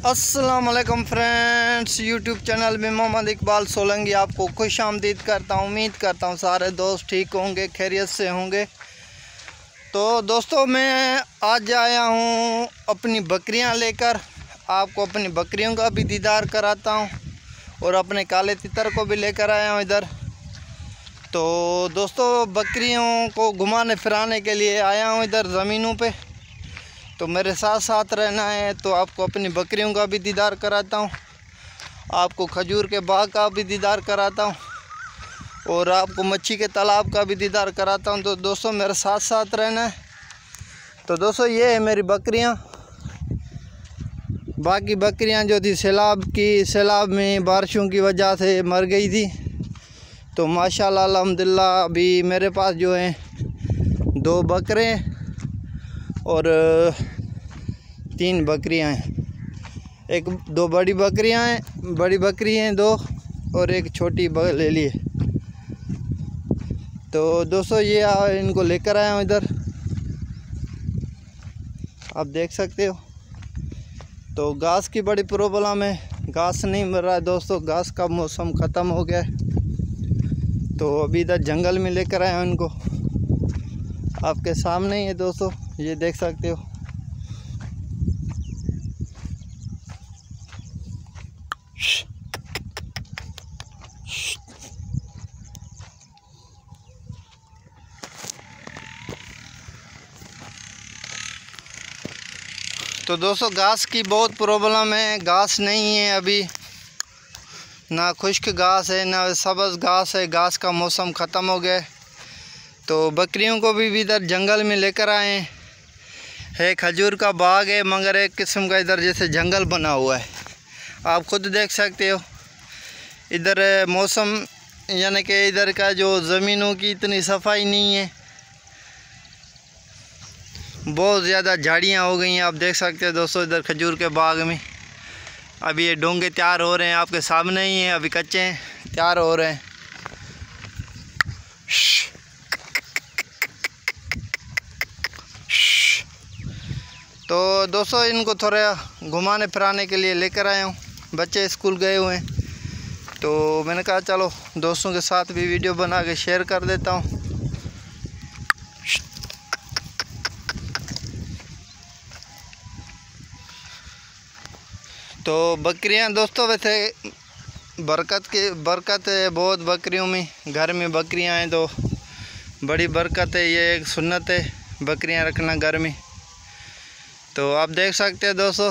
अस्सलाम वालेकुम friends, YouTube channel में मोहम्मद इकबाल सोलंकी आपको खुश आमदीद करता हूँ। उम्मीद करता हूँ सारे दोस्त ठीक होंगे, खैरियत से होंगे। तो दोस्तों, मैं आज आया हूँ अपनी बकरियाँ लेकर। आपको अपनी बकरियों का भी दीदार कराता हूँ और अपने काले तितर को भी लेकर आया हूँ इधर। तो दोस्तों, बकरियों को घुमाने फिराने के लिए आया हूँ इधर ज़मीनों पे। तो मेरे साथ साथ रहना है। तो आपको अपनी बकरियों का भी दीदार कराता हूँ, आपको खजूर के बाग का भी दीदार कराता हूँ और आपको मच्छी के तालाब का भी दीदार कराता हूँ। तो दोस्तों, मेरे साथ साथ रहना है। तो दोस्तों, ये है मेरी बकरियाँ। बाकी बकरियाँ जो थी सैलाब में बारिशों की वजह से मर गई थी। तो माशाल्लाह अल्हम्दुलिल्लाह अभी मेरे पास जो हैं 2 बकरे और 3 बकरियां हैं। 2 बड़ी बकरियां हैं, बड़ी बकरी हैं 2 और एक छोटी ले लिए। तो दोस्तों, ये इनको लेकर आया हूँ इधर, आप देख सकते हो। तो घास की बड़ी प्रॉब्लम है, घास नहीं मिल रहा है दोस्तों, घास का मौसम ख़त्म हो गया है। तो अभी इधर जंगल में लेकर आया हूँ इनको, आपके सामने ही है दोस्तों, ये देख सकते हो। तो दोस्तों, घास की बहुत प्रॉब्लम है, घास नहीं है अभी, ना खुश्क घास है ना सब्ज़ घास है। घास का मौसम ख़त्म हो गया है। तो बकरियों को भी इधर जंगल में लेकर आए है। खजूर का बाग है मगर एक किस्म का इधर जैसे जंगल बना हुआ है, आप खुद देख सकते हो। इधर मौसम यानी कि इधर का जो ज़मीनों की इतनी सफाई नहीं है, बहुत ज़्यादा झाड़ियाँ हो गई हैं, आप देख सकते हो दोस्तों। इधर खजूर के बाग में अभी ये डोंगे तैयार हो रहे हैं, आपके सामने ही हैं, अभी कच्चे हैं, तैयार हो रहे हैं। तो दोस्तों, इनको थोड़ा घुमाने फिराने के लिए लेकर आया हूँ। बच्चे स्कूल गए हुए हैं, तो मैंने कहा चलो दोस्तों के साथ भी वीडियो बना के शेयर कर देता हूँ। तो बकरियां दोस्तों, वैसे बरकत है बहुत बकरियों में। घर में बकरियां हैं तो बड़ी बरकत है, ये एक सुन्नत है बकरियां रखना घर में। तो आप देख सकते हो दोस्तों,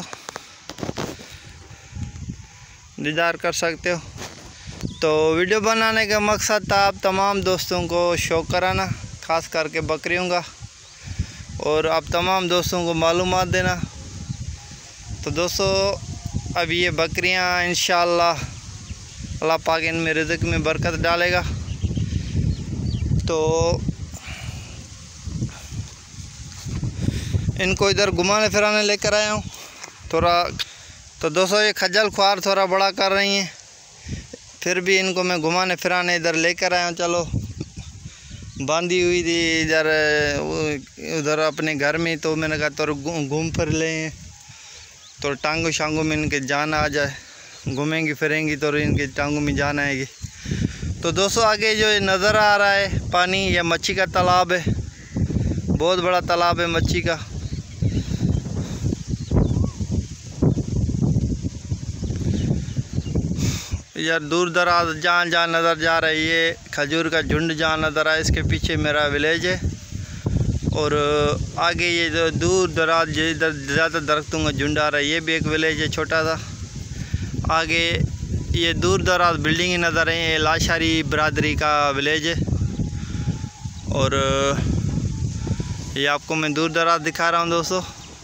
दीदार कर सकते हो। तो वीडियो बनाने का मकसद था आप तमाम दोस्तों को शो कराना, ख़ास करके बकरियों का, और आप तमाम दोस्तों को मालूमात देना। तो दोस्तों, अब ये बकरियां इंशाअल्लाह अल्लाह पाक इनमें रिज़्क़ में बरकत डालेगा। तो इनको इधर घुमाने फिराने लेकर आया हूँ थोड़ा। तो दोस्तों, ये खजल ख्वार थोड़ा बड़ा कर रही हैं, फिर भी इनको मैं घुमाने फिराने इधर लेकर आया हूँ। चलो, बांधी हुई थी इधर उधर अपने घर में, तो मैंने कहा थोड़ा घूम फिर लें, तो टांगों शांगों में इनके जान आ जाए, घूमेंगी फिरेंगी तो इनके टांगों में जान आएगी। तो दोस्तों, आगे जो नज़र आ रहा है पानी, यह मच्छी का तालाब है, बहुत बड़ा तालाब है मच्छी का। यार दूर दराज जहाँ जहाँ नज़र जा रहा है, ये खजूर का झुंड जहाँ नज़र आए, इसके पीछे मेरा विलेज है। और आगे ये जो दूर दराज जिधर ज़्यादा दरख्तों का झुंड आ रहा है, ये भी एक विलेज है छोटा सा। आगे ये दूर दराज बिल्डिंगें नज़र आई, ये लाशारी बरादरी का विलेज है। और ये आपको मैं दूर दराज दिखा रहा हूँ दोस्तों।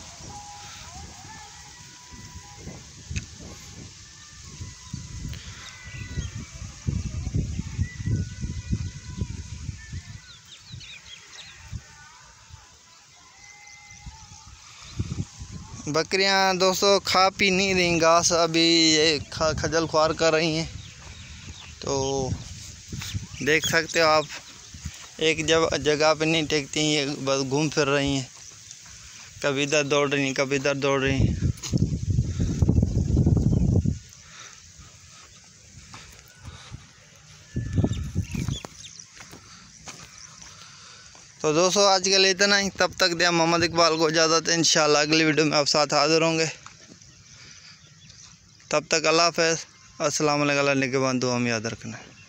बकरियां दोस्तों खा पी नहीं रही घास, अभी ये खजल ख्वार कर रही हैं। तो देख सकते हो आप, एक जगह पे नहीं टेकती, ये बस घूम फिर रही हैं, कभी इधर दौड़ रही हैं, कभी इधर दौड़ रही हैं। तो दोस्तों आज के लिए इतना ही। तब तक दिया मोहम्मद इकबाल को इजाज़त। इंशाल्लाह अगली वीडियो में आप साथ हाज़िर होंगे। तब तक अल्लाह हाफ़िज़। अस्सलाम वालेकुम। दुआ में याद रखना।